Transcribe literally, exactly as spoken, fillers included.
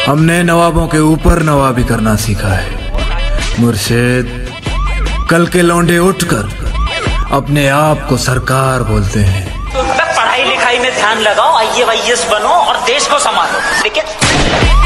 हमने नवाबों के ऊपर नवाबी करना सीखा है मुर्शिद। कल के लौंडे उठकर अपने आप को सरकार बोलते हैं। पढ़ाई लिखाई में ध्यान लगाओ, आई ए एस बनो और देश को संभालो। ठीक है।